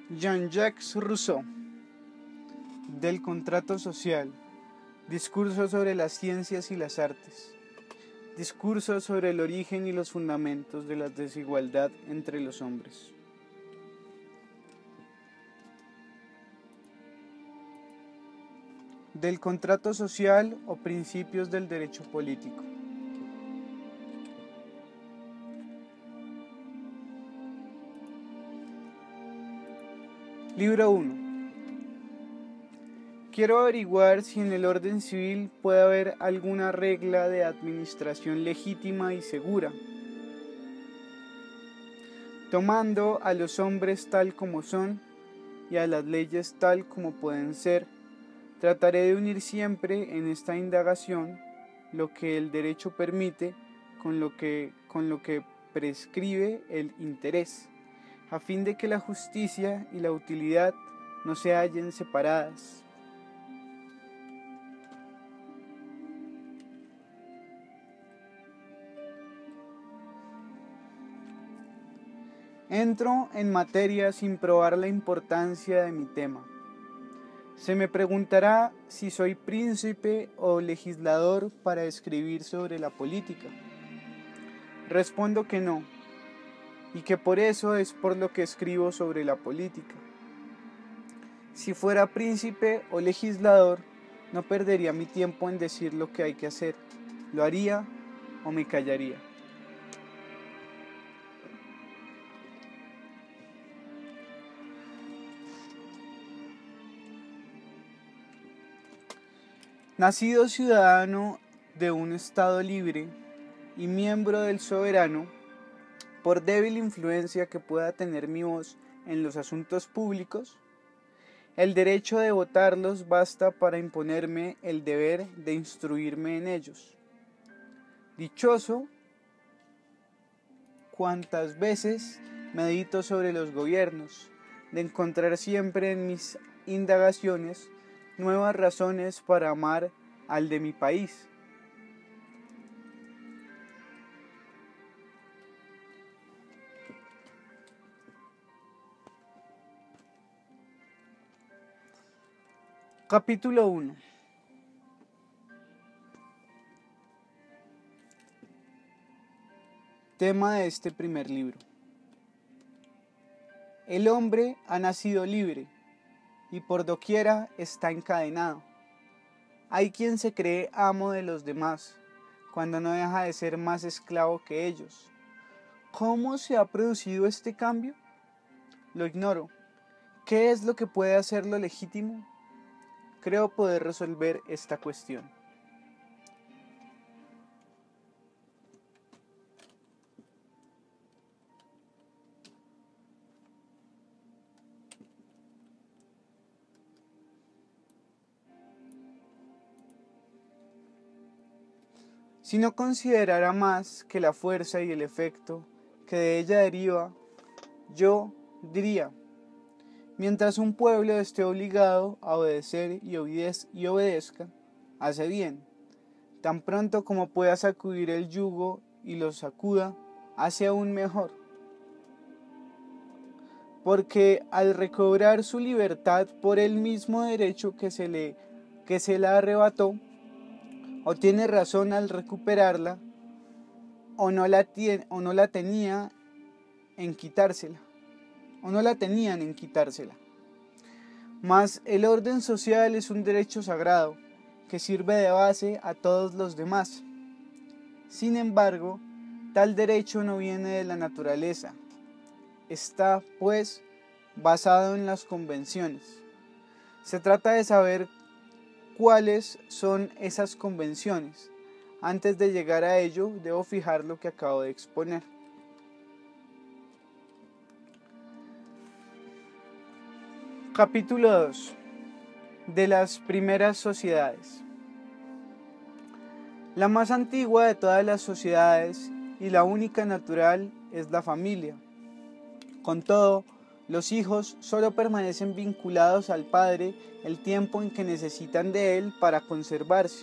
Jean-Jacques Rousseau, del contrato social, discurso sobre las ciencias y las artes, discurso sobre el origen y los fundamentos de la desigualdad entre los hombres. Del contrato social o principios del derecho político. Libro 1. Quiero averiguar si en el orden civil puede haber alguna regla de administración legítima y segura, tomando a los hombres tal como son y a las leyes tal como pueden ser. Trataré de unir siempre en esta indagación lo que el derecho permite con lo que prescribe el interés, a fin de que la justicia y la utilidad no se hallen separadas. Entro en materia sin probar la importancia de mi tema. Se me preguntará si soy príncipe o legislador para escribir sobre la política. Respondo que no, y que por eso es por lo que escribo sobre la política. Si fuera príncipe o legislador, no perdería mi tiempo en decir lo que hay que hacer. Lo haría o me callaría. Nacido ciudadano de un Estado libre y miembro del soberano, por débil influencia que pueda tener mi voz en los asuntos públicos, el derecho de votarlos basta para imponerme el deber de instruirme en ellos. Dichoso cuantas veces medito sobre los gobiernos, de encontrar siempre en mis indagaciones nuevas razones para amar al de mi país. Capítulo 1. Tema de este primer libro. El hombre ha nacido libre y por doquiera está encadenado. Hay quien se cree amo de los demás, cuando no deja de ser más esclavo que ellos. ¿Cómo se ha producido este cambio? Lo ignoro. ¿Qué es lo que puede hacerlo legítimo? Creo poder resolver esta cuestión. Si no considerara más que la fuerza y el efecto que de ella deriva, yo diría: mientras un pueblo esté obligado a obedecer y obedezca, hace bien. Tan pronto como pueda sacudir el yugo y lo sacuda, hace aún mejor. Porque al recobrar su libertad por el mismo derecho que se la arrebató, o tiene razón al recuperarla, o no la tenían en quitársela. Mas el orden social es un derecho sagrado que sirve de base a todos los demás. Sin embargo, tal derecho no viene de la naturaleza. Está, pues, basado en las convenciones. Se trata de saber cuáles son esas convenciones. Antes de llegar a ello, debo fijar lo que acabo de exponer. Capítulo 2. De las primeras sociedades. La más antigua de todas las sociedades y la única natural es la familia. Con todo, los hijos solo permanecen vinculados al padre el tiempo en que necesitan de él para conservarse.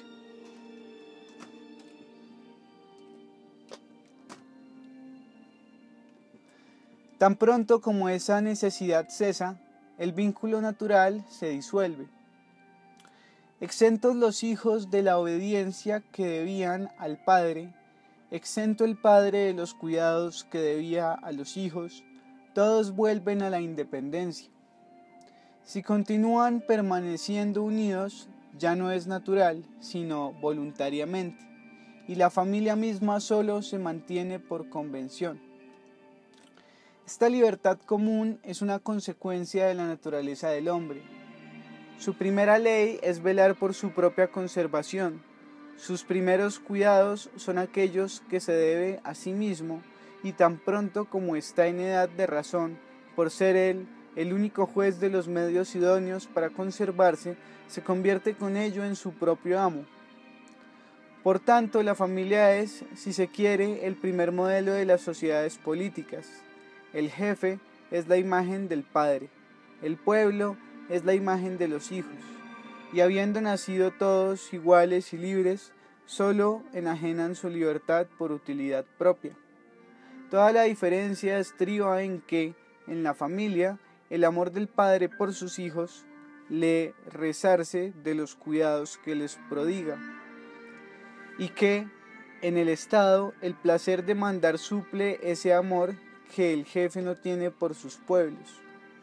Tan pronto como esa necesidad cesa, el vínculo natural se disuelve. Exentos los hijos de la obediencia que debían al padre, exento el padre de los cuidados que debía a los hijos, todos vuelven a la independencia. Si continúan permaneciendo unidos, ya no es natural, sino voluntariamente, y la familia misma solo se mantiene por convención. Esta libertad común es una consecuencia de la naturaleza del hombre. Su primera ley es velar por su propia conservación. Sus primeros cuidados son aquellos que se debe a sí mismo, y tan pronto como está en edad de razón, por ser él el único juez de los medios idóneos para conservarse, se convierte con ello en su propio amo. Por tanto, la familia es, si se quiere, el primer modelo de las sociedades políticas. El jefe es la imagen del padre, el pueblo es la imagen de los hijos, y habiendo nacido todos iguales y libres, solo enajenan su libertad por utilidad propia. Toda la diferencia estriba en que, en la familia, el amor del padre por sus hijos le resarce de los cuidados que les prodiga, y que, en el Estado, el placer de mandar suple ese amor que el jefe no tiene por sus pueblos.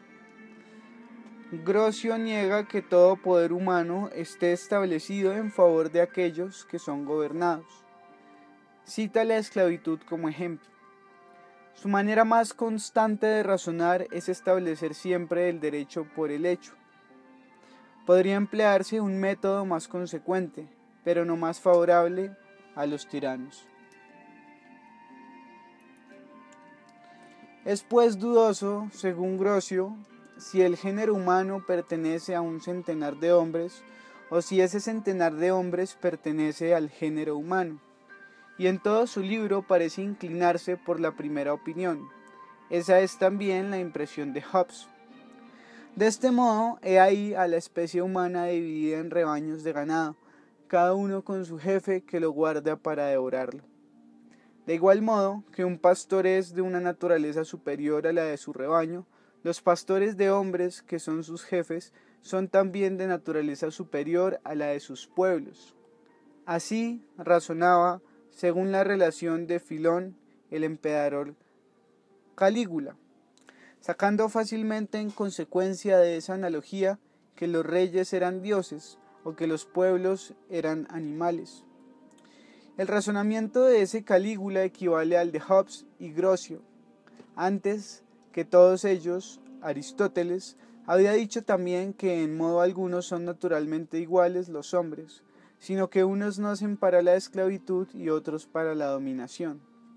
Grocio niega que todo poder humano esté establecido en favor de aquellos que son gobernados. Cita la esclavitud como ejemplo. Su manera más constante de razonar es establecer siempre el derecho por el hecho. Podría emplearse un método más consecuente, pero no más favorable a los tiranos. Es pues dudoso, según Grocio, si el género humano pertenece a un centenar de hombres o si ese centenar de hombres pertenece al género humano, y en todo su libro parece inclinarse por la primera opinión. Esa es también la impresión de Hobbes. De este modo, he ahí a la especie humana dividida en rebaños de ganado, cada uno con su jefe que lo guarda para devorarlo. De igual modo que un pastor es de una naturaleza superior a la de su rebaño, los pastores de hombres, que son sus jefes, son también de naturaleza superior a la de sus pueblos. Así razonaba, según la relación de Filón, el emperador Calígula, sacando fácilmente en consecuencia de esa analogía que los reyes eran dioses o que los pueblos eran animales. El razonamiento de ese Calígula equivale al de Hobbes y Grocio. Antes que todos ellos, Aristóteles había dicho también que en modo alguno son naturalmente iguales los hombres, sino que unos nacen para la esclavitud y otros para la dominación.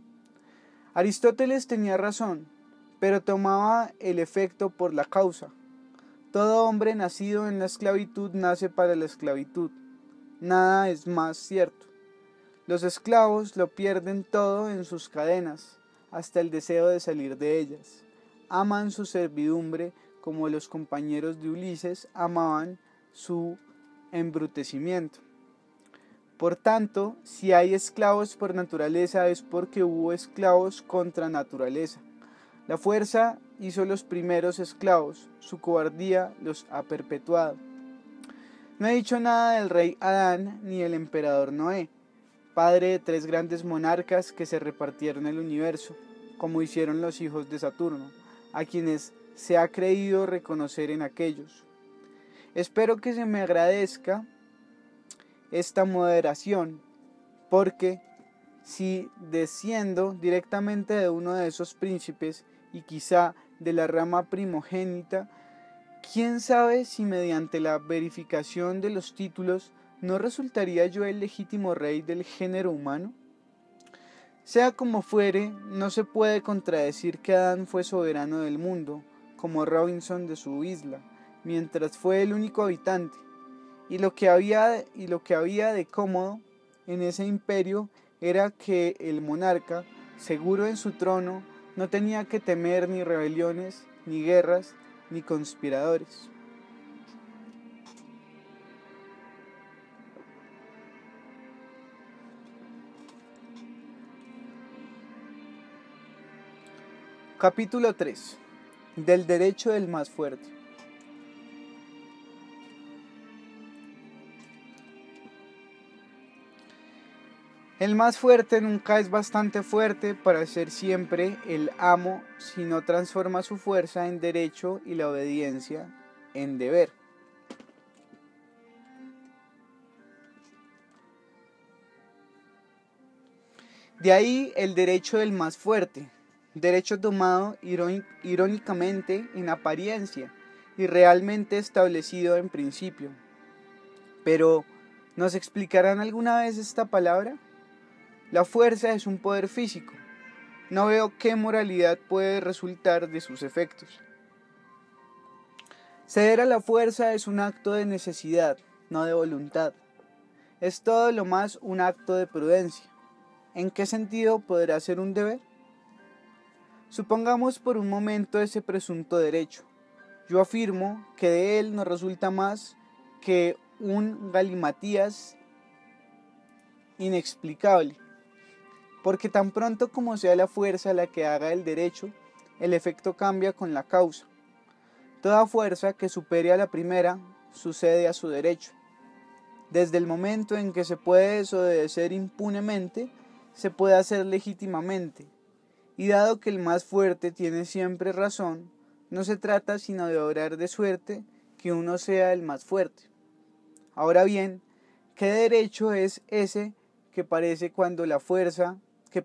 Aristóteles tenía razón, pero tomaba el efecto por la causa. Todo hombre nacido en la esclavitud nace para la esclavitud. Nada es más cierto. Los esclavos lo pierden todo en sus cadenas, hasta el deseo de salir de ellas. Aman su servidumbre como los compañeros de Ulises amaban su embrutecimiento. Por tanto, si hay esclavos por naturaleza es porque hubo esclavos contra naturaleza. La fuerza hizo los primeros esclavos, su cobardía los ha perpetuado. No he dicho nada del rey Adán ni del emperador Noé, padre de 3 grandes monarcas que se repartieron el universo, como hicieron los hijos de Saturno, a quienes se ha creído reconocer en aquellos. Espero que se me agradezca esta moderación, porque si desciendo directamente de uno de esos príncipes y quizá de la rama primogénita, quién sabe si mediante la verificación de los títulos ¿no resultaría yo el legítimo rey del género humano? Sea como fuere, no se puede contradecir que Adán fue soberano del mundo, como Robinson de su isla, mientras fue el único habitante, y lo que había de cómodo en ese imperio era que el monarca, seguro en su trono, no tenía que temer ni rebeliones, ni guerras, ni conspiradores. Capítulo 3. Del derecho del más fuerte. El más fuerte nunca es bastante fuerte para ser siempre el amo si no transforma su fuerza en derecho y la obediencia en deber. De ahí el derecho del más fuerte, derecho tomado irónicamente en apariencia y realmente establecido en principio. Pero, ¿nos explicarán alguna vez esta palabra? La fuerza es un poder físico. No veo qué moralidad puede resultar de sus efectos. Ceder a la fuerza es un acto de necesidad, no de voluntad. Es todo lo más un acto de prudencia. ¿En qué sentido podrá ser un deber? Supongamos por un momento ese presunto derecho. Yo afirmo que de él no resulta más que un galimatías inexplicable, porque tan pronto como sea la fuerza la que haga el derecho, el efecto cambia con la causa. Toda fuerza que supere a la primera sucede a su derecho. Desde el momento en que se puede desobedecer impunemente, se puede hacer legítimamente. Y dado que el más fuerte tiene siempre razón, no se trata sino de obrar de suerte que uno sea el más fuerte. Ahora bien, ¿qué derecho es ese que perece cuando la fuerza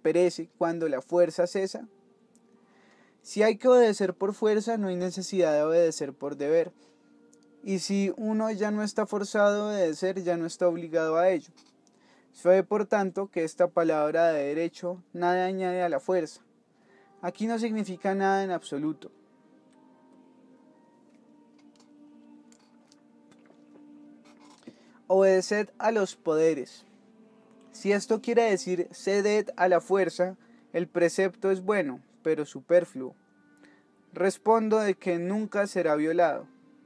cesa? Si hay que obedecer por fuerza, no hay necesidad de obedecer por deber. Y si uno ya no está forzado a obedecer, ya no está obligado a ello. Se ve por tanto que esta palabra de derecho nada añade a la fuerza. Aquí no significa nada en absoluto. Obedeced a los poderes. Si esto quiere decir ceded a la fuerza, el precepto es bueno, pero superfluo. Respondo de que nunca será violado.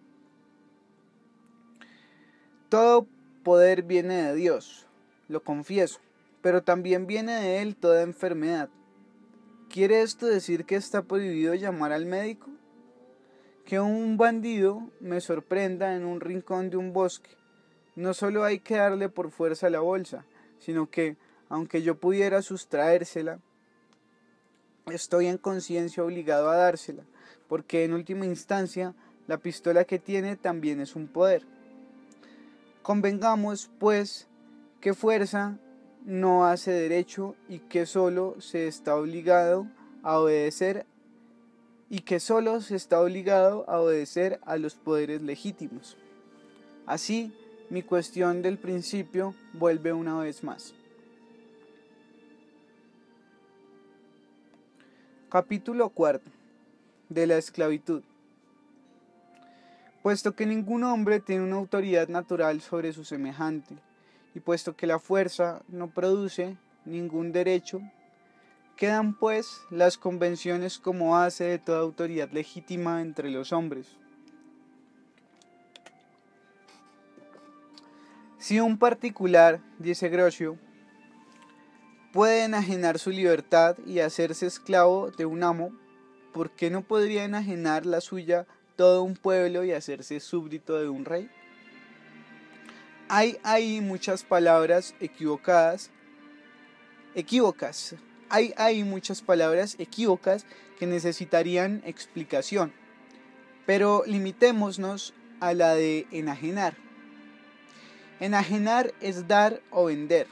Todo poder viene de Dios, lo confieso, pero también viene de él toda enfermedad. ¿Quiere esto decir que está prohibido llamar al médico? Que un bandido me sorprenda en un rincón de un bosque. No solo hay que darle por fuerza la bolsa, sino que, aunque yo pudiera sustraérsela, estoy en conciencia obligado a dársela, porque en última instancia la pistola que tiene también es un poder. Convengamos, pues, que fuerza no hace derecho y que solo se está obligado a obedecer a los poderes legítimos. Así, mi cuestión del principio vuelve una vez más. Capítulo 4. De la esclavitud. Puesto que ningún hombre tiene una autoridad natural sobre su semejante, y puesto que la fuerza no produce ningún derecho, quedan pues las convenciones como base de toda autoridad legítima entre los hombres. Si un particular, dice Grocio, puede enajenar su libertad y hacerse esclavo de un amo, ¿por qué no podría enajenar la suya todo un pueblo y hacerse súbdito de un rey? Hay ahí muchas palabras equívocas. Hay muchas palabras equívocas que necesitarían explicación, pero limitémonos a la de enajenar. Enajenar es dar o vender.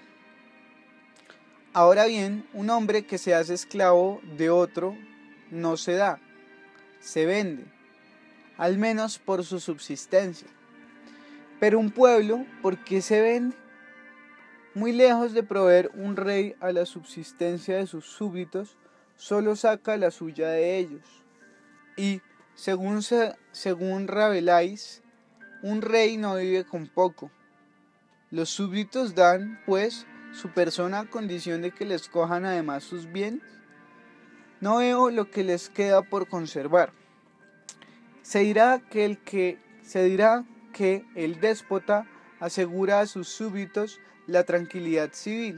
Ahora bien, un hombre que se hace esclavo de otro no se da, se vende, al menos por su subsistencia. Pero un pueblo, ¿por qué se vende? Muy lejos de proveer un rey a la subsistencia de sus súbditos, solo saca la suya de ellos. Y, según Rabelais, un rey no vive con poco. Los súbditos dan, pues, su persona a condición de que les cojan además sus bienes. No veo lo que les queda por conservar. Se dirá que el déspota asegura a sus súbditos la tranquilidad civil.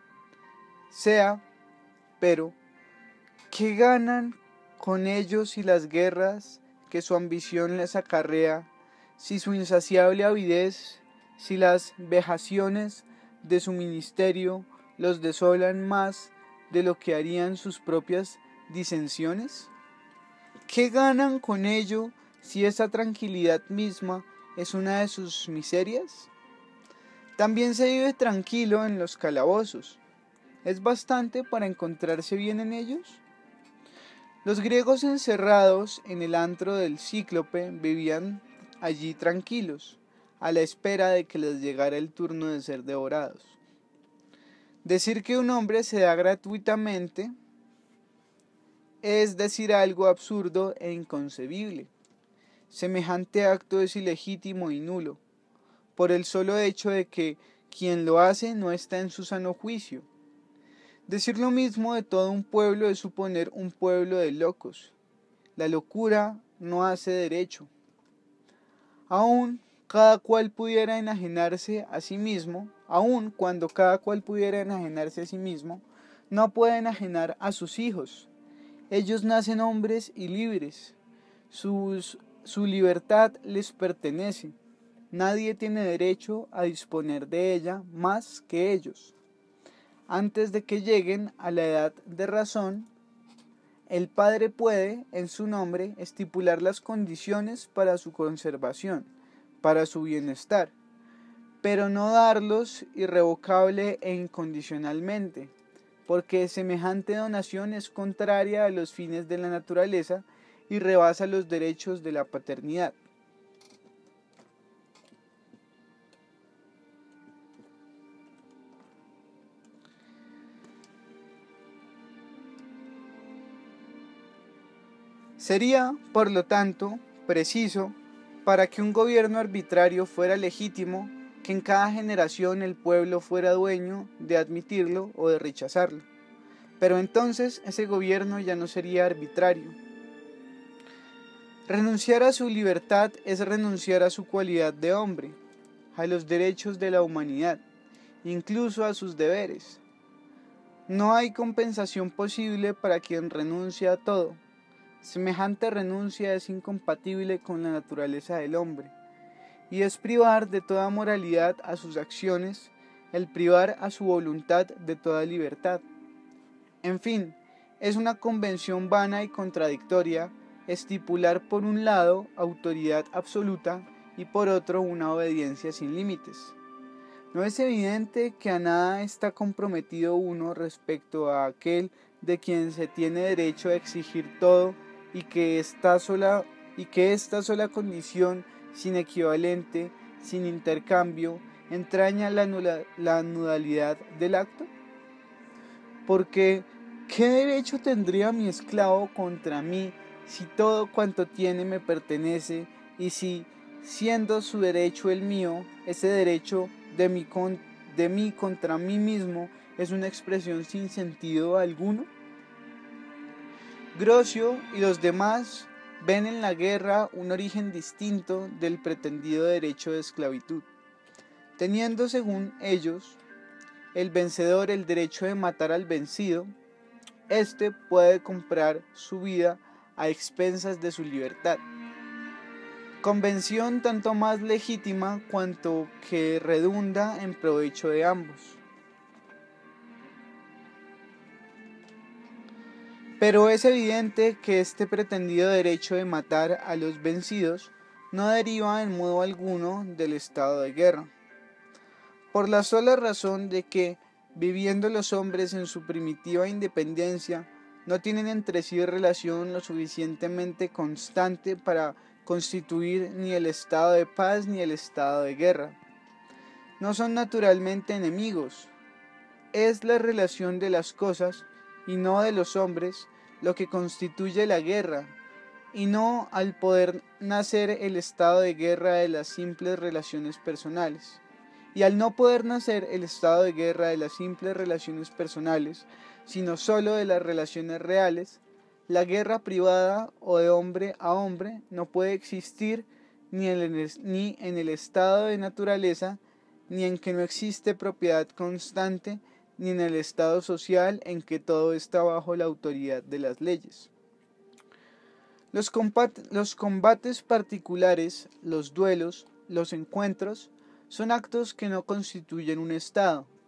Pero, ¿qué ganan con ellos y las guerras que su ambición les acarrea, si su insaciable avidez, si las vejaciones de su ministerio los desolan más de lo que harían sus propias disensiones? ¿Qué ganan con ello si esa tranquilidad misma es una de sus miserias? También se vive tranquilo en los calabozos. ¿Es bastante para encontrarse bien en ellos? Los griegos encerrados en el antro del Cíclope vivían allí tranquilos, a la espera de que les llegara el turno de ser devorados. Decir que un hombre se da gratuitamente es decir algo absurdo e inconcebible. Semejante acto es ilegítimo y nulo, por el solo hecho de que quien lo hace no está en su sano juicio. Decir lo mismo de todo un pueblo es suponer un pueblo de locos. La locura no hace derecho. Aun cada cual pudiera enajenarse a sí mismo, aun cuando cada cual pudiera enajenarse a sí mismo, no puede enajenar a sus hijos. Ellos nacen hombres y libres. Su libertad les pertenece. Nadie tiene derecho a disponer de ella más que ellos. Antes de que lleguen a la edad de razón, el padre puede, en su nombre, estipular las condiciones para su conservación, para su bienestar, pero no darlos irrevocable e incondicionalmente, porque semejante donación es contraria a los fines de la naturaleza y rebasa los derechos de la paternidad. Sería, por lo tanto, preciso, para que un gobierno arbitrario fuera legítimo, que en cada generación el pueblo fuera dueño de admitirlo o de rechazarlo. Pero entonces ese gobierno ya no sería arbitrario. Renunciar a su libertad es renunciar a su cualidad de hombre, a los derechos de la humanidad, incluso a sus deberes. No hay compensación posible para quien renuncia a todo. Semejante renuncia es incompatible con la naturaleza del hombre, y es privar de toda moralidad a sus acciones, el privar a su voluntad de toda libertad. En fin, es una convención vana y contradictoria estipular por un lado autoridad absoluta y por otro una obediencia sin límites. ¿No es evidente que a nada está comprometido uno respecto a aquel de quien se tiene derecho a exigir todo y que esta sola condición sin equivalente, sin intercambio, entraña la nulidad del acto? Porque, ¿qué derecho tendría mi esclavo contra mí si todo cuanto tiene me pertenece y si, siendo su derecho el mío, ese derecho de mí contra mí mismo es una expresión sin sentido alguno? Grocio y los demás ven en la guerra un origen distinto del pretendido derecho de esclavitud, teniendo según ellos el vencedor el derecho de matar al vencido. Este puede comprar su vida a expensas de su libertad. Convención tanto más legítima cuanto que redunda en provecho de ambos. Pero es evidente que este pretendido derecho de matar a los vencidos no deriva en modo alguno del estado de guerra, por la sola razón de que, viviendo los hombres en su primitiva independencia, no tienen entre sí relación lo suficientemente constante para constituir ni el estado de paz ni el estado de guerra. No son naturalmente enemigos. Es la relación de las cosas y no de los hombres lo que constituye la guerra, y no al poder nacer el estado de guerra de las simples relaciones personales. Y al no poder nacer el estado de guerra de las simples relaciones personales, sino sólo de las relaciones reales, la guerra privada o de hombre a hombre no puede existir ni en el estado de naturaleza, ni en que no existe propiedad constante, ni en el estado social en que todo está bajo la autoridad de las leyes. Los combates particulares, los duelos, los encuentros, son actos que no constituyen un estado,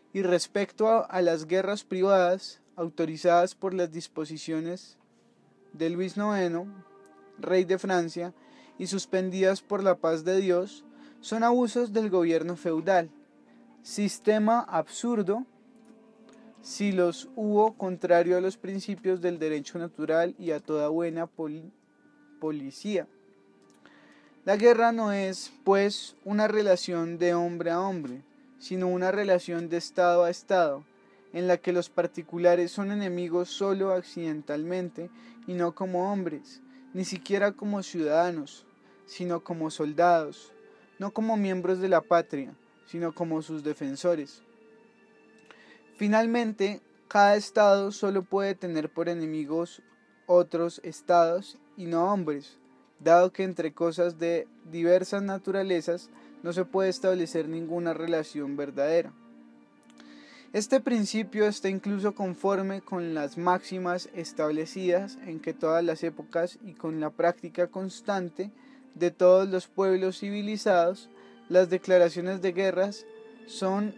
Y respecto a las guerras privadas, autorizadas por las disposiciones de Luis IX, rey de Francia, y suspendidas por la paz de Dios, son abusos del gobierno feudal, sistema absurdo si los hubo contrario a los principios del derecho natural y a toda buena policía. La guerra no es, pues, una relación de hombre a hombre, sino una relación de Estado a Estado, en la que los particulares son enemigos solo accidentalmente y no como hombres, ni siquiera como ciudadanos, sino como soldados, no como miembros de la patria, sino como sus defensores. Finalmente, cada Estado solo puede tener por enemigos otros Estados y no hombres, dado que entre cosas de diversas naturalezas no se puede establecer ninguna relación verdadera. Este principio está incluso conforme con las máximas establecidas en que todas las épocas y con la práctica constante de todos los pueblos civilizados. Las declaraciones de guerras son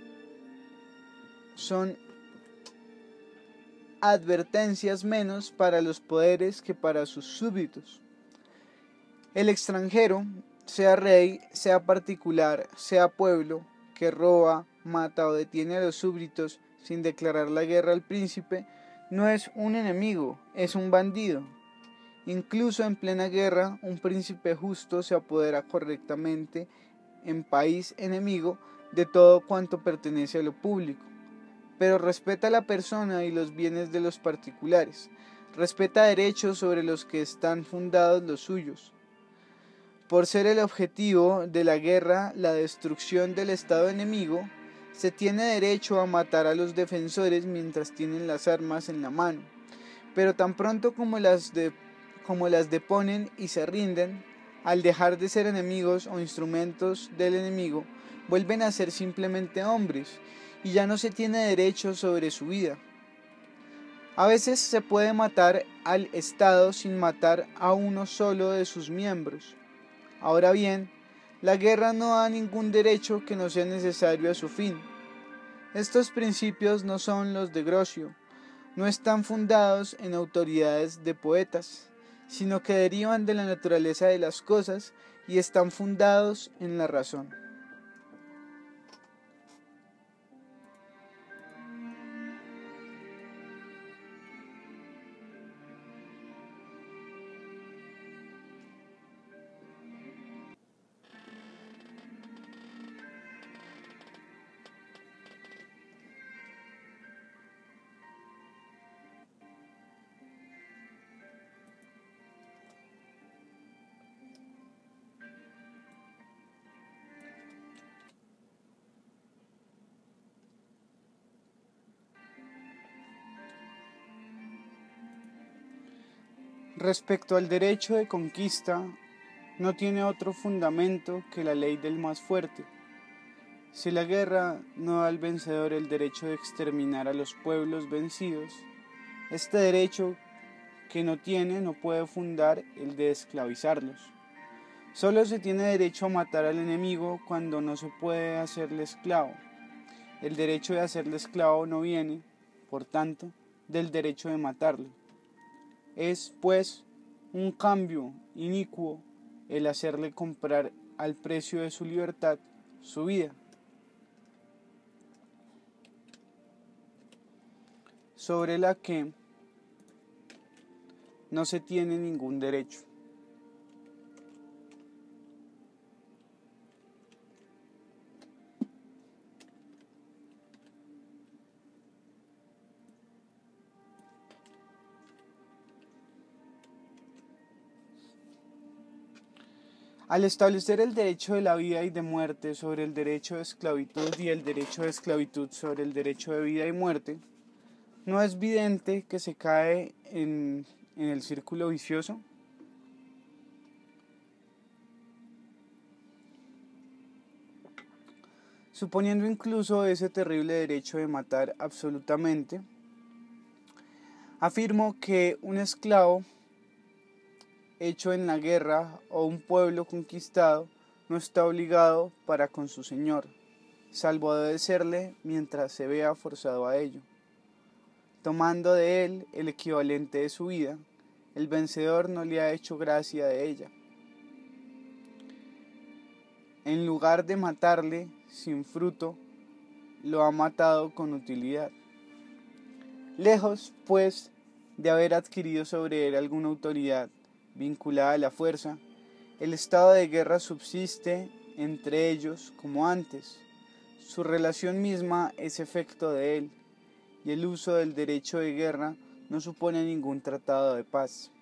advertencias menos para los poderes que para sus súbditos. El extranjero, sea rey, sea particular, sea pueblo, que roba, mata o detiene a los súbditos sin declarar la guerra al príncipe, no es un enemigo, es un bandido. Incluso en plena guerra, un príncipe justo se apodera correctamente en país enemigo de todo cuanto pertenece a lo público, pero respeta la persona y los bienes de los particulares, respeta derechos sobre los que están fundados los suyos. Por ser el objetivo de la guerra la destrucción del Estado enemigo, se tiene derecho a matar a los defensores mientras tienen las armas en la mano, pero tan pronto como las deponen y se rinden, al dejar de ser enemigos o instrumentos del enemigo, vuelven a ser simplemente hombres, y ya no se tiene derecho sobre su vida. A veces se puede matar al Estado sin matar a uno solo de sus miembros. Ahora bien, la guerra no da ningún derecho que no sea necesario a su fin. Estos principios no son los de Grocio, no están fundados en autoridades de poetas, sino que derivan de la naturaleza de las cosas y están fundados en la razón. Respecto al derecho de conquista, no tiene otro fundamento que la ley del más fuerte. Si la guerra no da al vencedor el derecho de exterminar a los pueblos vencidos, este derecho que no tiene no puede fundar el de esclavizarlos. Solo se tiene derecho a matar al enemigo cuando no se puede hacerle esclavo. El derecho de hacerle esclavo no viene, por tanto, del derecho de matarlo. Es, pues, un cambio inicuo el hacerle comprar al precio de su libertad su vida, sobre la que no se tiene ningún derecho. Al establecer el derecho de la vida y de muerte sobre el derecho de esclavitud y el derecho de esclavitud sobre el derecho de vida y muerte, ¿no es evidente que se cae en el círculo vicioso? Suponiendo incluso ese terrible derecho de matar absolutamente, afirmo que un esclavo hecho en la guerra o un pueblo conquistado no está obligado para con su señor. salvo obedecerle mientras se vea forzado a ello. Tomando de él el equivalente de su vida, el vencedor no le ha hecho gracia de ella. En lugar de matarle sin fruto, lo ha matado con utilidad. Lejos, pues, de haber adquirido sobre él alguna autoridad vinculada a la fuerza, el estado de guerra subsiste entre ellos como antes. Su relación misma es efecto de él, y el uso del derecho de guerra no supone ningún tratado de paz.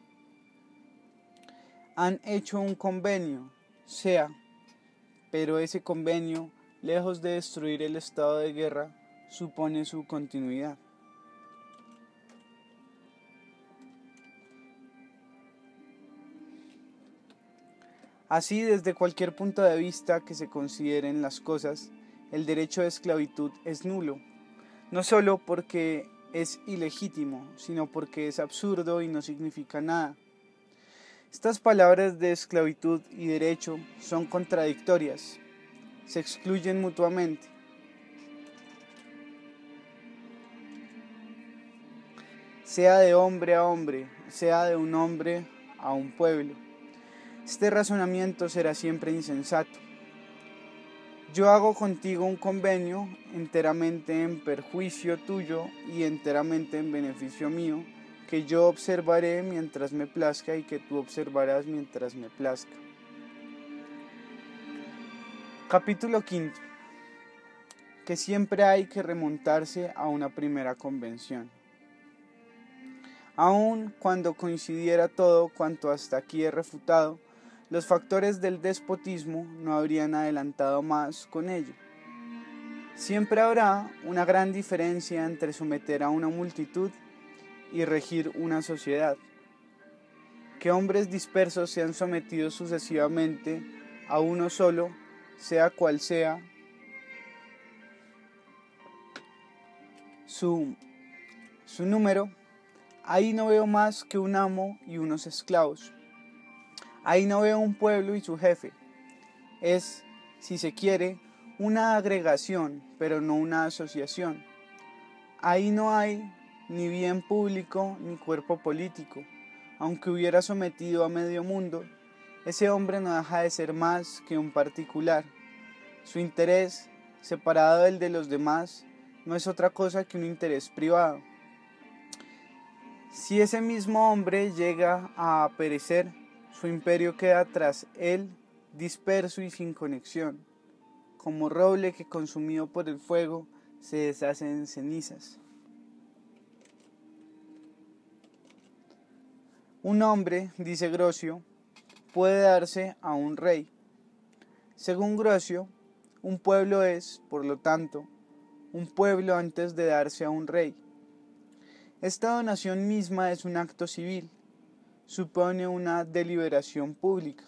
Han hecho un convenio, pero ese convenio, lejos de destruir el estado de guerra, supone su continuidad. Así, desde cualquier punto de vista que se consideren las cosas, el derecho de esclavitud es nulo, no solo porque es ilegítimo, sino porque es absurdo y no significa nada. Estas palabras de esclavitud y derecho son contradictorias, se excluyen mutuamente. Sea de hombre a hombre, sea de un hombre a un pueblo. Este razonamiento será siempre insensato. Yo hago contigo un convenio enteramente en perjuicio tuyo y enteramente en beneficio mío, que yo observaré mientras me plazca y que tú observarás mientras me plazca. Capítulo 5. Que siempre hay que remontarse a una primera convención. Aun cuando coincidiera todo cuanto hasta aquí he refutado, los factores del despotismo no habrían adelantado más con ello. Siempre habrá una gran diferencia entre someter a una multitud y regir una sociedad. Que hombres dispersos sean sometidos sucesivamente a uno solo, sea cual sea su número, ahí no veo más que un amo y unos esclavos. Ahí no veo un pueblo y su jefe. Es, si se quiere, una agregación, pero no una asociación. Ahí no hay ni bien público ni cuerpo político. Aunque hubiera sometido a medio mundo, ese hombre no deja de ser más que un particular. Su interés, separado del de los demás, no es otra cosa que un interés privado. Si ese mismo hombre llega a perecer, su imperio queda tras él disperso y sin conexión, como roble que consumido por el fuego se deshace en cenizas. Un hombre, dice Grocio, puede darse a un rey. Según Grocio, un pueblo es, por lo tanto, un pueblo antes de darse a un rey. Esta donación misma es un acto civil, supone una deliberación pública.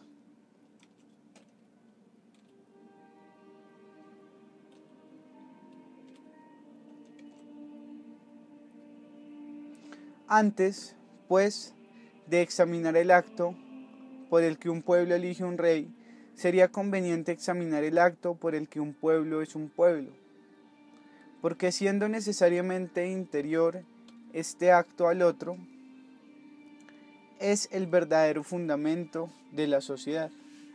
Antes, pues, de examinar el acto por el que un pueblo elige un rey, sería conveniente examinar el acto por el que un pueblo es un pueblo, porque siendo necesariamente interior este acto al otro, es el verdadero fundamento de la sociedad.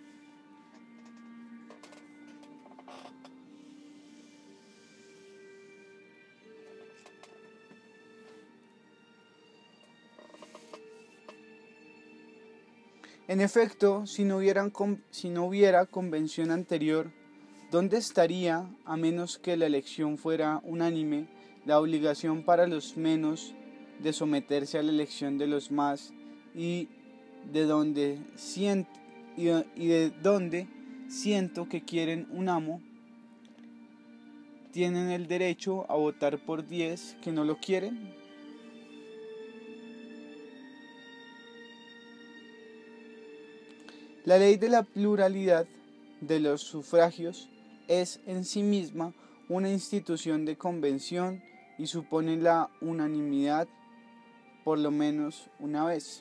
En efecto, si no hubiera convención anterior, ¿dónde estaría, a menos que la elección fuera unánime, la obligación para los menos de someterse a la elección de los más, y de donde siento que quieren un amo, tienen el derecho a votar por 10 que no lo quieren? La ley de la pluralidad de los sufragios es en sí misma una institución de convención y supone la unanimidad por lo menos una vez.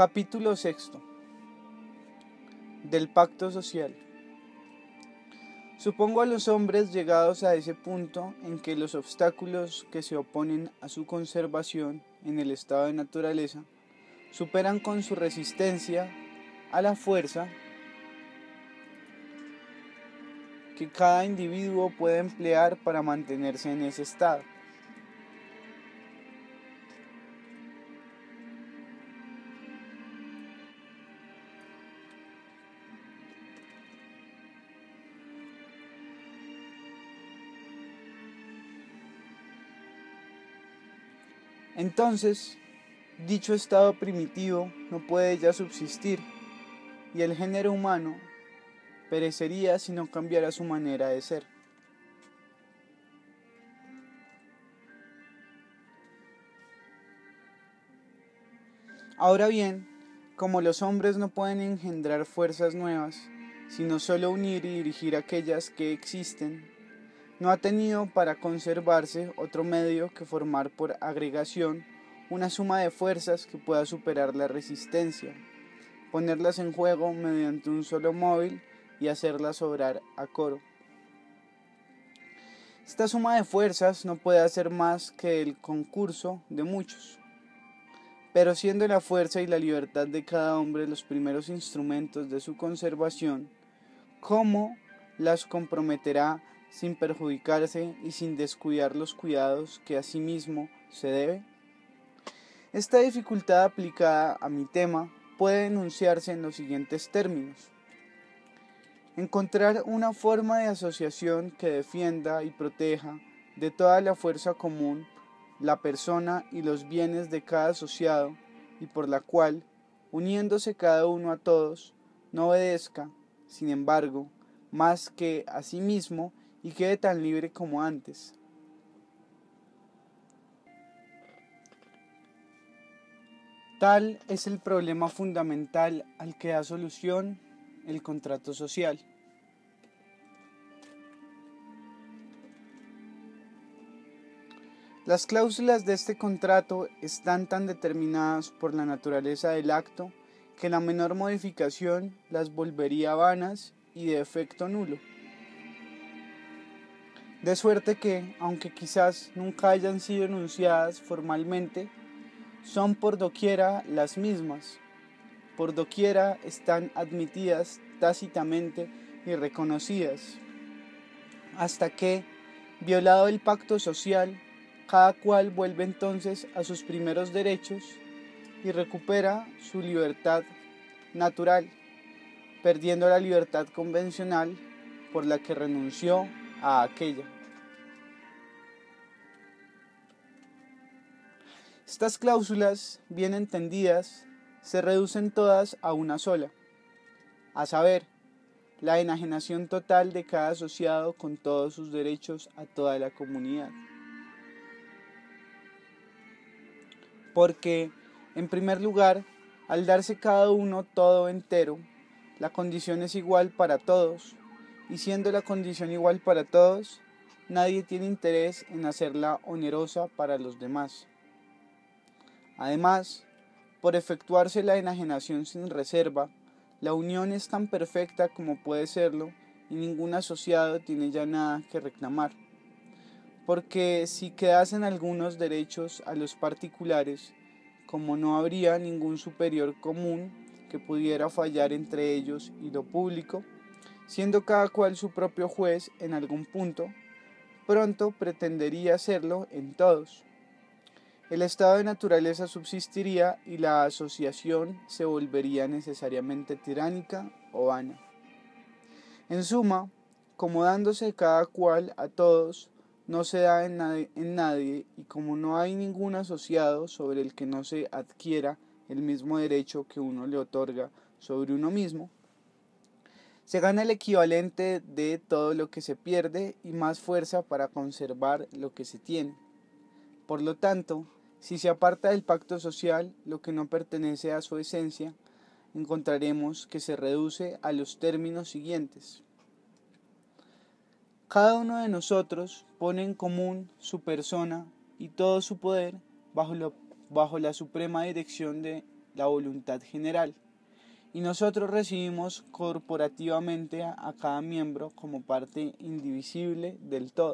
Capítulo sexto del Pacto Social. Supongo a los hombres llegados a ese punto en que los obstáculos que se oponen a su conservación en el estado de naturaleza superan con su resistencia a la fuerza que cada individuo puede emplear para mantenerse en ese estado. Entonces, dicho estado primitivo no puede ya subsistir y el género humano perecería si no cambiara su manera de ser. Ahora bien, como los hombres no pueden engendrar fuerzas nuevas, sino solo unir y dirigir aquellas que existen, no ha tenido para conservarse otro medio que formar por agregación una suma de fuerzas que pueda superar la resistencia, ponerlas en juego mediante un solo móvil y hacerlas obrar a coro. Esta suma de fuerzas no puede hacer más que el concurso de muchos, pero siendo la fuerza y la libertad de cada hombre los primeros instrumentos de su conservación, ¿cómo las comprometerá sin perjudicarse y sin descuidar los cuidados que a sí mismo se debe? Esta dificultad aplicada a mi tema puede enunciarse en los siguientes términos. Encontrar una forma de asociación que defienda y proteja de toda la fuerza común la persona y los bienes de cada asociado y por la cual, uniéndose cada uno a todos, no obedezca, sin embargo, más que a sí mismo y quede tan libre como antes. Tal es el problema fundamental al que da solución el contrato social. Las cláusulas de este contrato están tan determinadas por la naturaleza del acto que la menor modificación las volvería vanas y de efecto nulo. De suerte que, aunque quizás nunca hayan sido enunciadas formalmente, son por doquiera las mismas, por doquiera están admitidas tácitamente y reconocidas, hasta que, violado el pacto social, cada cual vuelve entonces a sus primeros derechos y recupera su libertad natural, perdiendo la libertad convencional por la que renunció a aquella. Estas cláusulas, bien entendidas, se reducen todas a una sola, a saber, la enajenación total de cada asociado con todos sus derechos a toda la comunidad. Porque, en primer lugar, al darse cada uno todo entero, la condición es igual para todos, y siendo la condición igual para todos, nadie tiene interés en hacerla onerosa para los demás. Además, por efectuarse la enajenación sin reserva, la unión es tan perfecta como puede serlo y ningún asociado tiene ya nada que reclamar. Porque si quedasen algunos derechos a los particulares, como no habría ningún superior común que pudiera fallar entre ellos y lo público, siendo cada cual su propio juez en algún punto, pronto pretendería serlo en todos. El estado de naturaleza subsistiría y la asociación se volvería necesariamente tiránica o vana. En suma, como dándose cada cual a todos, no se da en nadie y como no hay ningún asociado sobre el que no se adquiera el mismo derecho que uno le otorga sobre uno mismo, se gana el equivalente de todo lo que se pierde y más fuerza para conservar lo que se tiene. Por lo tanto, si se aparta del pacto social lo que no pertenece a su esencia, encontraremos que se reduce a los términos siguientes. Cada uno de nosotros pone en común su persona y todo su poder bajo la suprema dirección de la voluntad general, y nosotros recibimos corporativamente a cada miembro como parte indivisible del todo.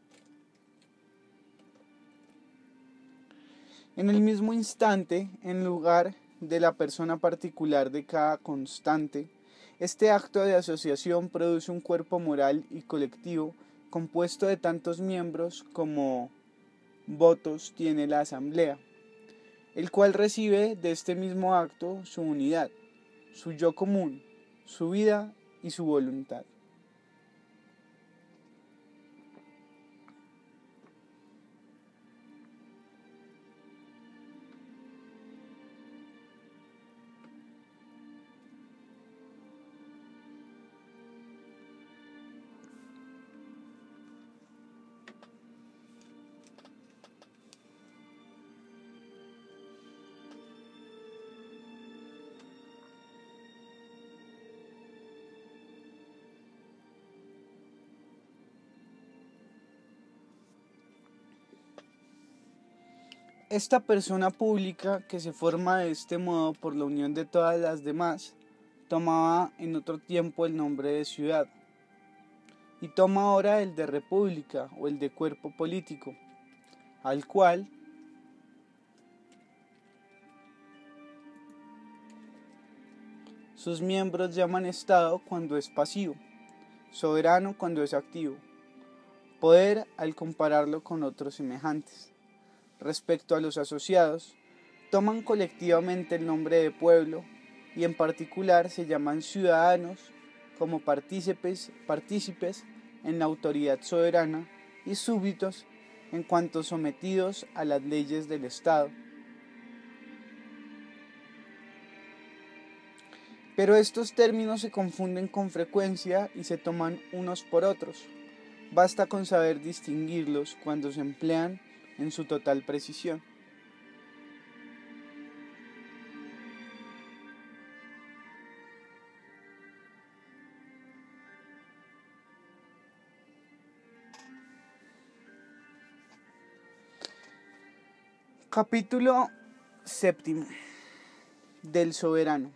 En el mismo instante, en lugar de la persona particular de cada constante, este acto de asociación produce un cuerpo moral y colectivo compuesto de tantos miembros como votos tiene la asamblea, el cual recibe de este mismo acto su unidad, su yo común, su vida y su voluntad. Esta persona pública que se forma de este modo por la unión de todas las demás, tomaba en otro tiempo el nombre de ciudad y toma ahora el de república o el de cuerpo político, al cual sus miembros llaman Estado cuando es pasivo, soberano cuando es activo, poder al compararlo con otros semejantes. Respecto a los asociados, toman colectivamente el nombre de pueblo y en particular se llaman ciudadanos como partícipes en la autoridad soberana y súbditos en cuanto sometidos a las leyes del Estado. Pero estos términos se confunden con frecuencia y se toman unos por otros. Basta con saber distinguirlos cuando se emplean en su total precisión. Capítulo séptimo del soberano.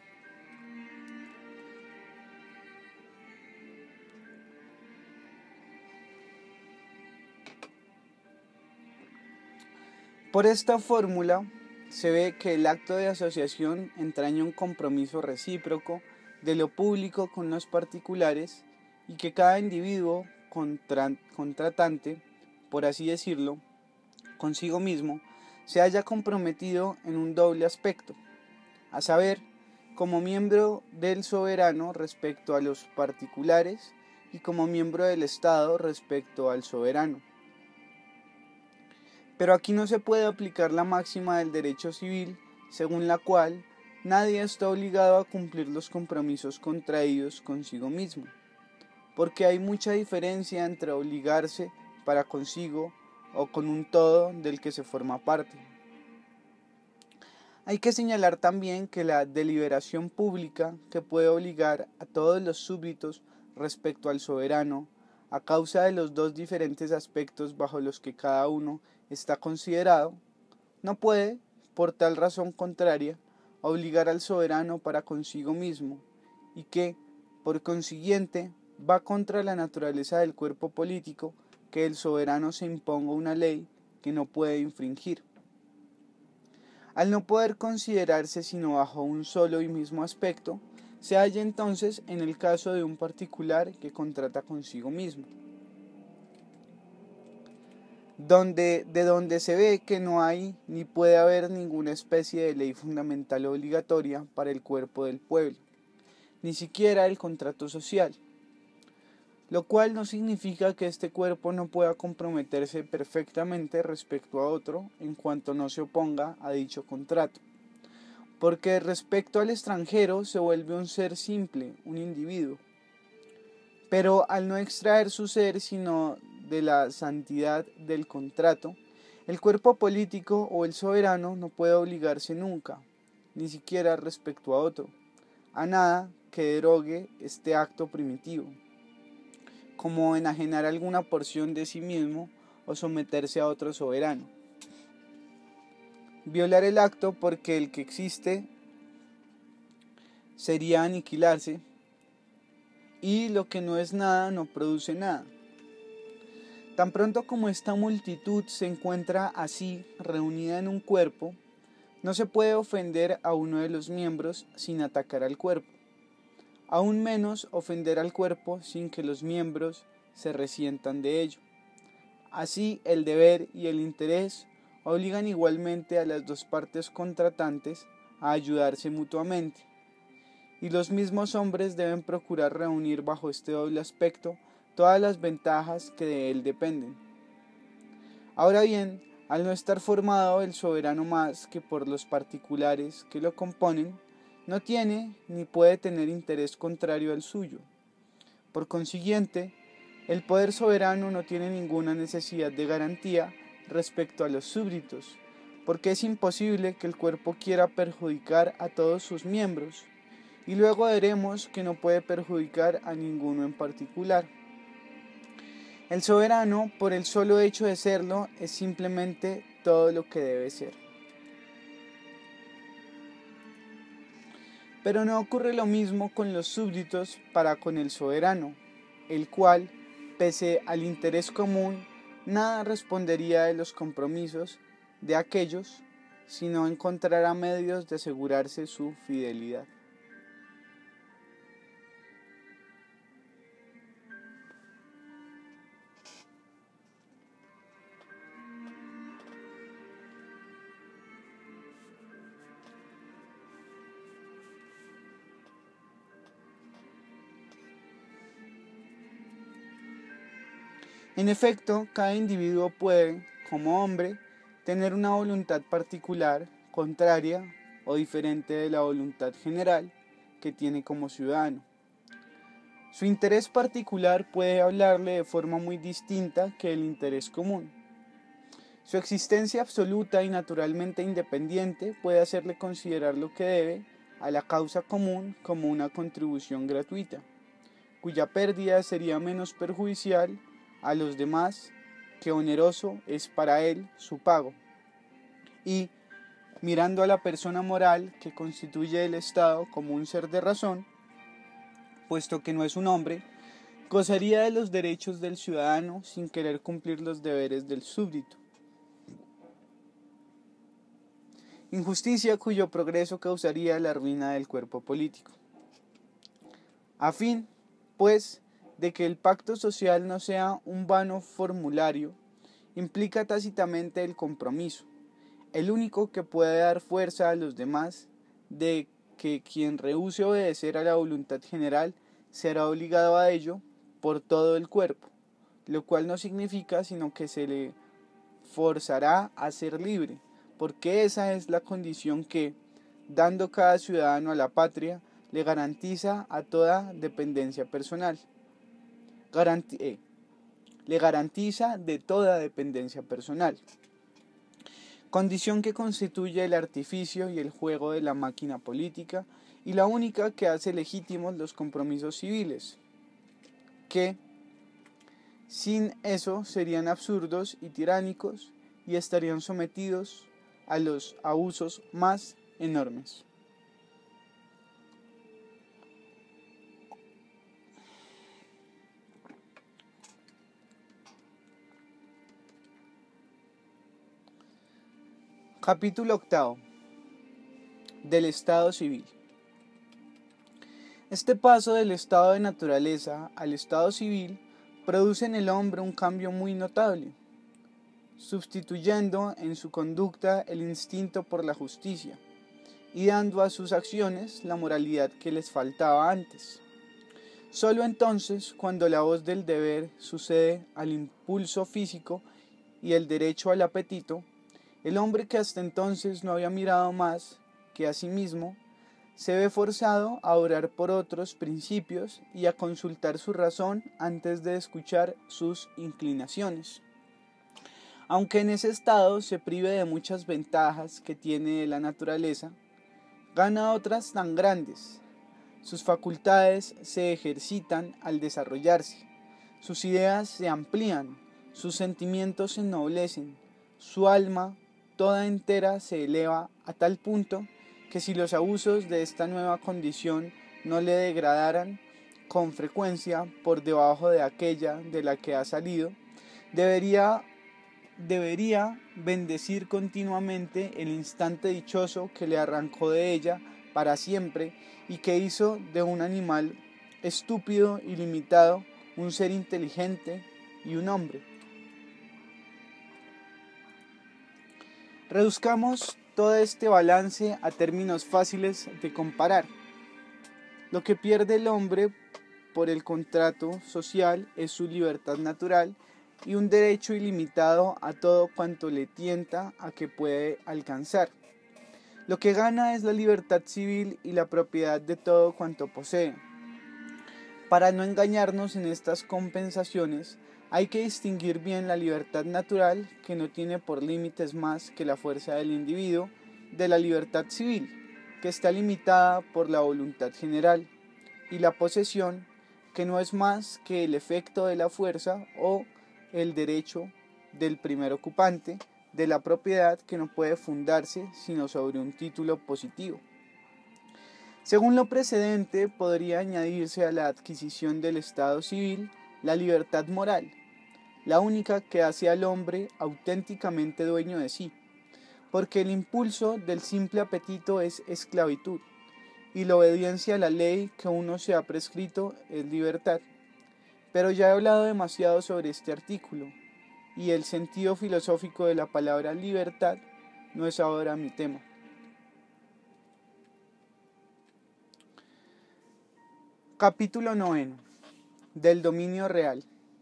Por esta fórmula se ve que el acto de asociación entraña un compromiso recíproco de lo público con los particulares y que cada individuo contratante, por así decirlo, consigo mismo, se haya comprometido en un doble aspecto, a saber, como miembro del soberano respecto a los particulares y como miembro del Estado respecto al soberano. Pero aquí no se puede aplicar la máxima del derecho civil, según la cual nadie está obligado a cumplir los compromisos contraídos consigo mismo, porque hay mucha diferencia entre obligarse para consigo o con un todo del que se forma parte. Hay que señalar también que la deliberación pública que puede obligar a todos los súbditos respecto al soberano, a causa de los dos diferentes aspectos bajo los que cada uno está considerado, no puede, por tal razón contraria, obligar al soberano para consigo mismo, y que, por consiguiente, va contra la naturaleza del cuerpo político que el soberano se imponga una ley que no puede infringir. Al no poder considerarse sino bajo un solo y mismo aspecto, se halla entonces en el caso de un particular que contrata consigo mismo, de donde se ve que no hay ni puede haber ninguna especie de ley fundamental obligatoria para el cuerpo del pueblo, ni siquiera el contrato social, lo cual no significa que este cuerpo no pueda comprometerse perfectamente respecto a otro en cuanto no se oponga a dicho contrato, porque respecto al extranjero se vuelve un ser simple, un individuo, pero al no extraer su ser sino de la santidad del contrato, el cuerpo político o el soberano no puede obligarse nunca, ni siquiera respecto a otro, a nada que derogue este acto primitivo, como enajenar alguna porción de sí mismo o someterse a otro soberano. violar el acto porque el que existe sería aniquilarse, y lo que no es nada no produce nada. Tan pronto como esta multitud se encuentra así reunida en un cuerpo, no se puede ofender a uno de los miembros sin atacar al cuerpo, aún menos ofender al cuerpo sin que los miembros se resientan de ello. Así, el deber y el interés obligan igualmente a las dos partes contratantes a ayudarse mutuamente, y los mismos hombres deben procurar reunir bajo este doble aspecto todas las ventajas que de él dependen. Ahora bien, al no estar formado el soberano más que por los particulares que lo componen, no tiene ni puede tener interés contrario al suyo. Por consiguiente, el poder soberano no tiene ninguna necesidad de garantía respecto a los súbditos, porque es imposible que el cuerpo quiera perjudicar a todos sus miembros, y luego veremos que no puede perjudicar a ninguno en particular. El soberano, por el solo hecho de serlo, es simplemente todo lo que debe ser. Pero no ocurre lo mismo con los súbditos para con el soberano, el cual, pese al interés común, nada respondería de los compromisos de aquellos, sino encontrará medios de asegurarse su fidelidad. En efecto, cada individuo puede, como hombre, tener una voluntad particular, contraria o diferente de la voluntad general que tiene como ciudadano. Su interés particular puede hablarle de forma muy distinta que el interés común. Su existencia absoluta y naturalmente independiente puede hacerle considerar lo que debe a la causa común como una contribución gratuita, cuya pérdida sería menos perjudicial a los demás que oneroso es para él su pago. Y, mirando a la persona moral que constituye el Estado como un ser de razón, puesto que no es un hombre, gozaría de los derechos del ciudadano sin querer cumplir los deberes del súbdito. Injusticia cuyo progreso causaría la ruina del cuerpo político. A fin, pues, de que el pacto social no sea un vano formulario, implica tácitamente el compromiso, el único que puede dar fuerza a los demás, de que quien rehúse obedecer a la voluntad general será obligado a ello por todo el cuerpo, lo cual no significa sino que se le forzará a ser libre, porque esa es la condición que, dando cada ciudadano a la patria, le garantiza a toda dependencia personal. Le garantiza de toda dependencia personal, condición que constituye el artificio y el juego de la máquina política y la única que hace legítimos los compromisos civiles, que sin eso serían absurdos y tiránicos y estarían sometidos a los abusos más enormes. Capítulo 8. Del Estado civil. Este paso del estado de naturaleza al estado civil produce en el hombre un cambio muy notable, sustituyendo en su conducta el instinto por la justicia y dando a sus acciones la moralidad que les faltaba antes. Solo entonces, cuando la voz del deber sucede al impulso físico y el derecho al apetito, el hombre que hasta entonces no había mirado más que a sí mismo, se ve forzado a orar por otros principios y a consultar su razón antes de escuchar sus inclinaciones. Aunque en ese estado se prive de muchas ventajas que tiene la naturaleza, gana otras tan grandes. Sus facultades se ejercitan al desarrollarse, sus ideas se amplían, sus sentimientos se ennoblecen, su alma toda entera se eleva a tal punto que si los abusos de esta nueva condición no le degradaran con frecuencia por debajo de aquella de la que ha salido, debería bendecir continuamente el instante dichoso que le arrancó de ella para siempre y que hizo de un animal estúpido y limitado un ser inteligente y un hombre. Reduzcamos todo este balance a términos fáciles de comparar. Lo que pierde el hombre por el contrato social es su libertad natural y un derecho ilimitado a todo cuanto le tienta a que puede alcanzar. Lo que gana es la libertad civil y la propiedad de todo cuanto posee. Para no engañarnos en estas compensaciones, hay que distinguir bien la libertad natural, que no tiene por límites más que la fuerza del individuo, de la libertad civil, que está limitada por la voluntad general, y la posesión, que no es más que el efecto de la fuerza o el derecho del primer ocupante de la propiedad, que no puede fundarse sino sobre un título positivo. Según lo precedente, podría añadirse a la adquisición del estado civil la libertad moral, la única que hace al hombre auténticamente dueño de sí, porque el impulso del simple apetito es esclavitud, y la obediencia a la ley que uno se ha prescrito es libertad. Pero ya he hablado demasiado sobre este artículo, y el sentido filosófico de la palabra libertad no es ahora mi tema. Capítulo 9. Del dominio real.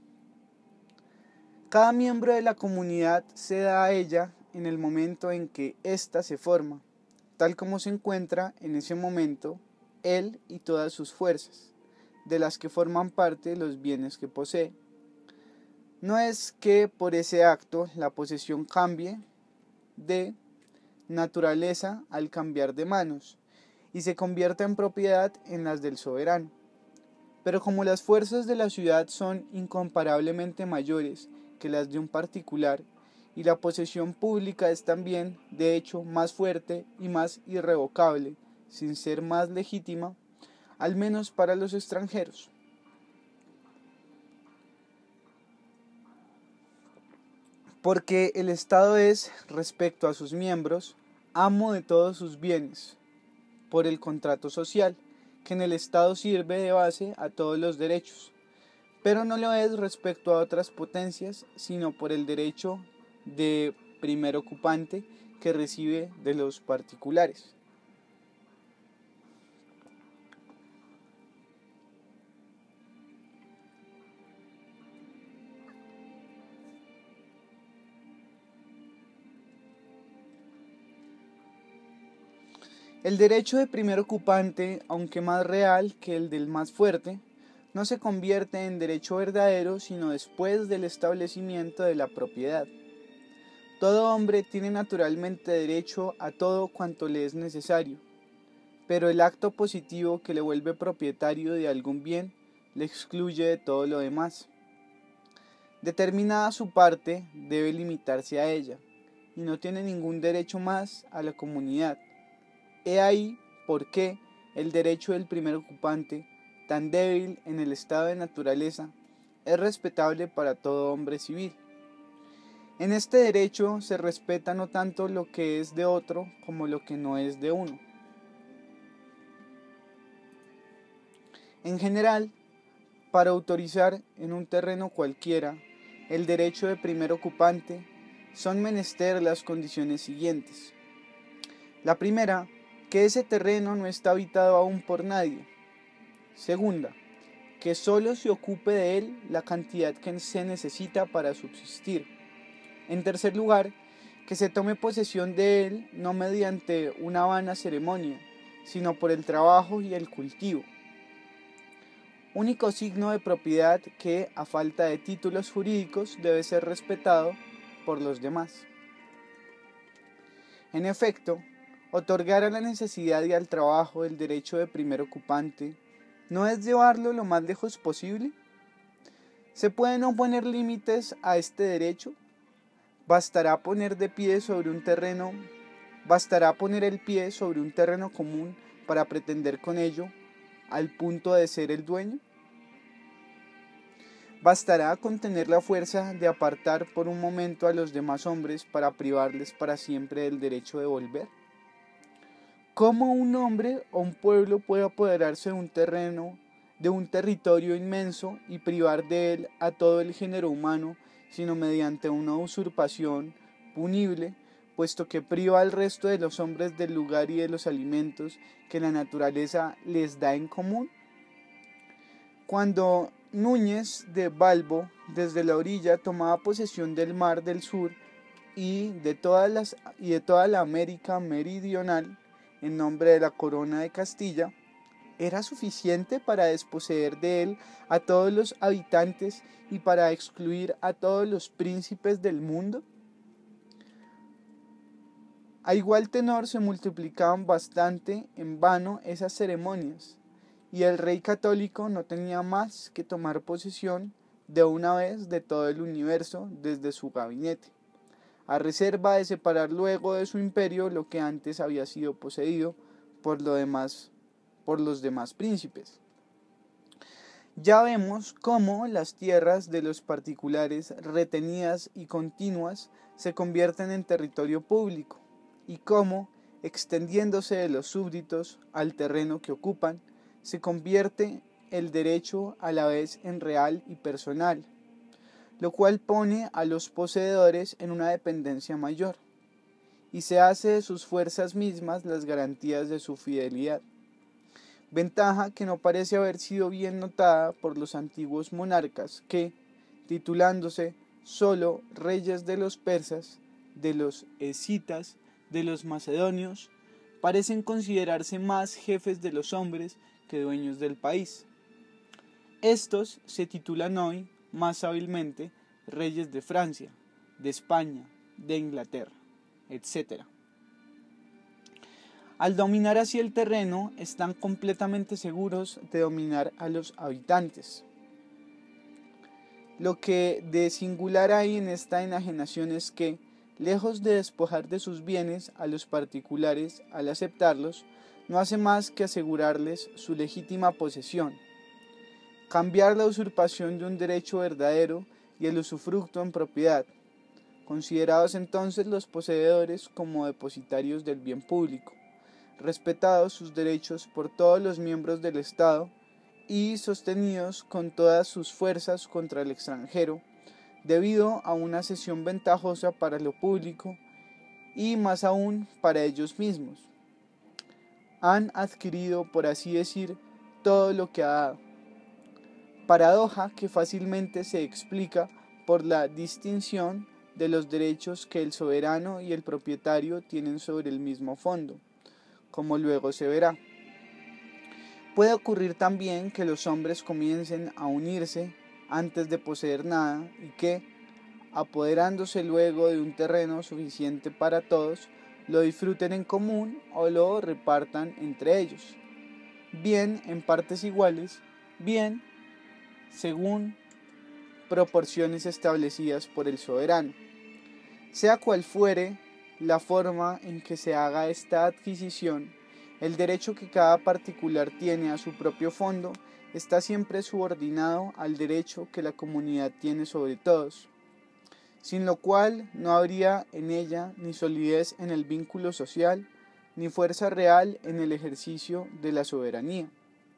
Cada miembro de la comunidad se da a ella en el momento en que ésta se forma, tal como se encuentra en ese momento él y todas sus fuerzas, de las que forman parte los bienes que posee. No es que por ese acto la posesión cambie de naturaleza al cambiar de manos y se convierta en propiedad en las del soberano. Pero como las fuerzas de la ciudad son incomparablemente mayores que las de un particular, y la posesión pública es también, de hecho, más fuerte y más irrevocable, sin ser más legítima, al menos para los extranjeros. Porque el Estado es, respecto a sus miembros, amo de todos sus bienes, por el contrato social, que en el Estado sirve de base a todos los derechos, pero no lo es respecto a otras potencias, sino por el derecho de primer ocupante que recibe de los particulares. El derecho de primer ocupante, aunque más real que el del más fuerte, no se convierte en derecho verdadero sino después del establecimiento de la propiedad. Todo hombre tiene naturalmente derecho a todo cuanto le es necesario, pero el acto positivo que le vuelve propietario de algún bien le excluye de todo lo demás. Determinada su parte, debe limitarse a ella, y no tiene ningún derecho más a la comunidad. He ahí por qué el derecho del primer ocupante, tan débil en el estado de naturaleza, es respetable para todo hombre civil. En este derecho se respeta no tanto lo que es de otro como lo que no es de uno. En general, para autorizar en un terreno cualquiera el derecho de primer ocupante, son menester las condiciones siguientes. La primera, que ese terreno no está habitado aún por nadie. Segunda, que solo se ocupe de él la cantidad que se necesita para subsistir. En tercer lugar, que se tome posesión de él no mediante una vana ceremonia, sino por el trabajo y el cultivo. Único signo de propiedad que, a falta de títulos jurídicos, debe ser respetado por los demás. En efecto, otorgar a la necesidad y al trabajo el derecho de primer ocupante, ¿no es llevarlo lo más lejos posible? ¿Se pueden no poner límites a este derecho? Bastará poner el pie sobre un terreno común para pretender con ello al punto de ser el dueño. ¿Bastará con tener la fuerza de apartar por un momento a los demás hombres para privarles para siempre del derecho de volver? ¿Cómo un hombre o un pueblo puede apoderarse de un territorio inmenso y privar de él a todo el género humano, sino mediante una usurpación punible, puesto que priva al resto de los hombres del lugar y de los alimentos que la naturaleza les da en común? Cuando Núñez de Balbo desde la orilla tomaba posesión del Mar del Sur y de toda la América meridional en nombre de la Corona de Castilla, ¿era suficiente para desposeer de él a todos los habitantes y para excluir a todos los príncipes del mundo? A igual tenor se multiplicaban bastante en vano esas ceremonias, y el rey católico no tenía más que tomar posesión de una vez de todo el universo desde su gabinete, a reserva de separar luego de su imperio lo que antes había sido poseído por los demás príncipes. Ya vemos cómo las tierras de los particulares retenidas y continuas se convierten en territorio público, y cómo, extendiéndose de los súbditos al terreno que ocupan, se convierte el derecho a la vez en real y personal, lo cual pone a los poseedores en una dependencia mayor, y se hace de sus fuerzas mismas las garantías de su fidelidad. Ventaja que no parece haber sido bien notada por los antiguos monarcas que, titulándose solo reyes de los persas, de los escitas, de los macedonios, parecen considerarse más jefes de los hombres que dueños del país. Estos se titulan hoy, más hábilmente, reyes de Francia, de España, de Inglaterra, etc. Al dominar así el terreno, están completamente seguros de dominar a los habitantes. Lo que de singular hay en esta enajenación es que, lejos de despojar de sus bienes a los particulares al aceptarlos, no hace más que asegurarles su legítima posesión, cambiar la usurpación de un derecho verdadero y el usufructo en propiedad, considerados entonces los poseedores como depositarios del bien público, respetados sus derechos por todos los miembros del Estado y sostenidos con todas sus fuerzas contra el extranjero, debido a una cesión ventajosa para lo público y más aún para ellos mismos. Han adquirido, por así decir, todo lo que ha dado. Paradoja que fácilmente se explica por la distinción de los derechos que el soberano y el propietario tienen sobre el mismo fondo, como luego se verá. Puede ocurrir también que los hombres comiencen a unirse antes de poseer nada y que, apoderándose luego de un terreno suficiente para todos, lo disfruten en común o lo repartan entre ellos, bien en partes iguales, bien según proporciones establecidas por el soberano. Sea cual fuere la forma en que se haga esta adquisición, el derecho que cada particular tiene a su propio fondo está siempre subordinado al derecho que la comunidad tiene sobre todos, sin lo cual no habría en ella ni solidez en el vínculo social, ni fuerza real en el ejercicio de la soberanía.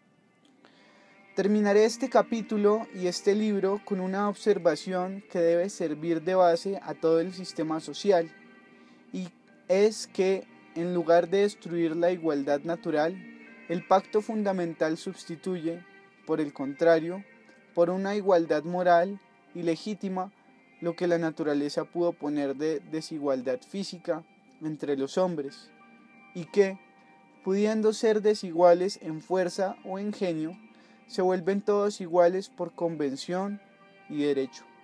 Terminaré este capítulo y este libro con una observación que debe servir de base a todo el sistema social, y es que, en lugar de destruir la igualdad natural, el pacto fundamental sustituye, por el contrario, por una igualdad moral y legítima, lo que la naturaleza pudo poner de desigualdad física entre los hombres, y que, pudiendo ser desiguales en fuerza o ingenio, se vuelven todos iguales por convención y derecho.